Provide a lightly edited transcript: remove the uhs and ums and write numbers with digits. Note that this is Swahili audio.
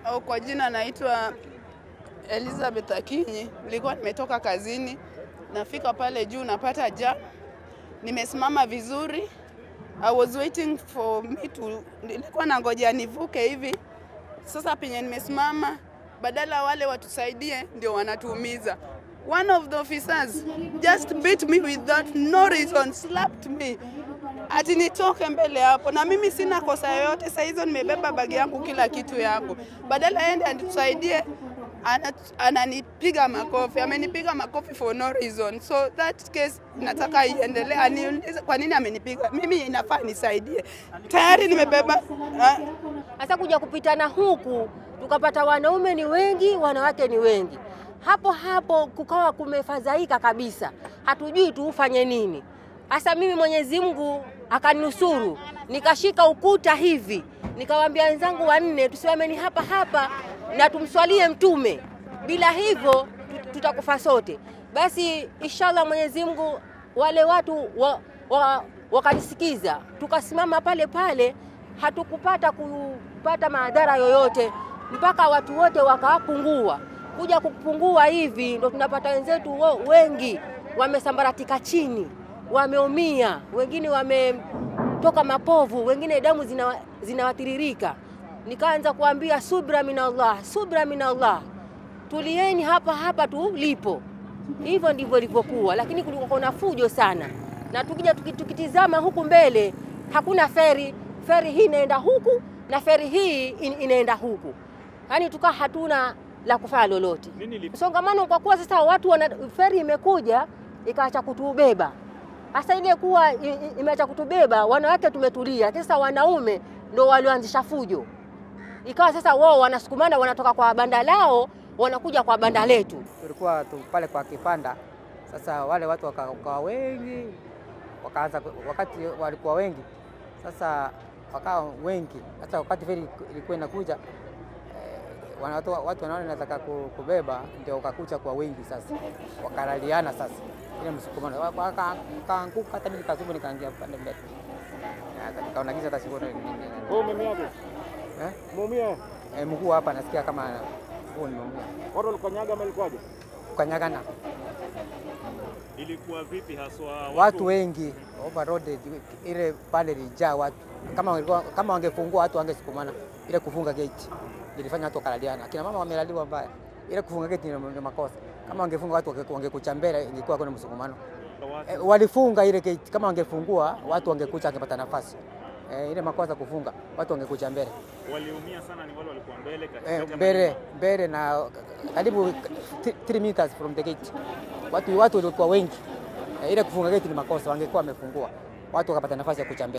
Kwa jina naitwa Elizabeth Akinyi. Nilikuwa nimetoka kazini, nafika pale juu napata jam. Nimesimama vizuri. I was waiting for me to, nilikuwa nangoja nivuke hivi. Sasa penye nimesimama, badala wale watusaidie ndio wanatuumiza. One of the officers just beat me with that no reason, slapped me. Ati nitoke mbele hapo, na mimi sina kosa yoyote. Sasa hizo nimebeba bagi yangu, kila kitu yangu. Badala aende atusaidie, ananipiga makofi. Amenipiga makofi for no reason. So that case nataka iendelee. Aniulize kwa nini amenipiga. Mimi inafaa nisaidie. Tayari nimebeba. Sasa kuja kupitana huku, tukapata wanaume ni wengi, wanawake ni wengi. Hapo kukawa kumefadhaika kabisa. Hatujui tuufanye nini. Asa mimi Mwenyezi Mungu akanusuru. Nikashika ukuta hivi. Nikawaambia wenzangu wanne tusimameni hapa na tumswalie Mtume. Bila hivyo tutakufa sote. Basi inshallah Mwenyezi Mungu wale watu wakanisikiza. Tukasimama pale, hatukupata madhara yoyote mpaka watu wote wakapungua. Kuja kupungua hivi ndo tunapata wenzetu wengi wamesambaratika chini, wameumia, wengine wametoka mapovu, wengine damu zinawatiririka. Nikaanza kuambia subra minallah. Tulieni hapa tulipo. Hivyo ndivyo ilivyokuwa, lakini kulikuwa na fujo sana. Na tukija tukitizama huku mbele, hakuna feri hii inaenda huku na feri hii inaenda huku. Yaani tukaa hatuna la kufanya lolote. Songamano kwa kuwa sasa watu feri imekuja ikaacha kutubeba. Sasa ile kuwa imeacha kutubeba, wanawake tumetulia. Sasa wanaume ndio walioanzisha fujo. Ikawa sasa wao wanasukumana, wanatoka kwa banda lao wanakuja kwa banda letu. Tulikuwa pale kwa kipanda. Sasa wale watu wakawa wengi, wakaanza wakati walikuwa wengi. Sasa wakawa wengi. Sasa wakati feri ilikuwa inakuja, watu wanaona nataka kubeba, ndio wakakuja kwa wengi sasa. Wakalaliana sasa. Ile msukumano wakaanguka, hata mimi nikazumu nikaangia pande mbele. Nikaona giza hata sioni nini. Wewe umeumia wapi? Umeumia? Mguu hapa nasikia kama mguu nimeumia. Watu walikanyaga ama ilikuwaje? Kukanyagana. Ilikuwa vipi haswa watu wengi overloaded, ile pale ilijaa watu. Kama wangefungua watu wangesukumana. Ile kufunga gate ilifanya watu wakalaliana. Kina mama wamelaliwa mbaya. Ile kufunga gate ni makosa. Kama wangefunga watu wangekucha mbele, ingekuwa kuna msukumano. Walifunga ile gate, kama wangefungua watu wangekucha, wangepata nafasi. Ile makosa kufunga, watu wangekucha mbele. Waliumia sana ni wale walikuwa mbele na karibu 3 meters from the gate. Watu walikuwa wengi. Ile kufunga gate ni makosa, wangekuwa wamefungua. Watu wakapata nafasi ya kucha mbele.